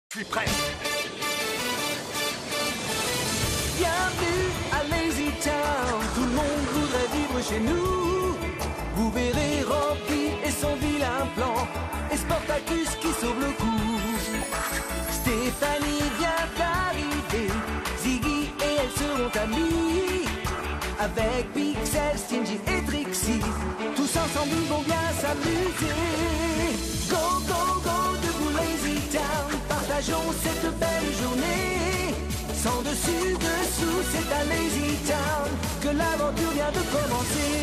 Je suis prêt. Bienvenue à Lazy Town, tout le monde voudrait vivre chez nous. Vous verrez Robbie et son vilain plan, et Sportacus qui sauve le coup. Stéphanie vient d'arriver, Ziggy et elle seront amis. Avec Pixel, Stingy et Trixie, tous ensemble ils vont bien s'amuser. Go, go, go, debout Lazy Town, partageons cette belle journée. Sans dessus, dessous, c'est à Lazy Town que l'aventure vient de commencer.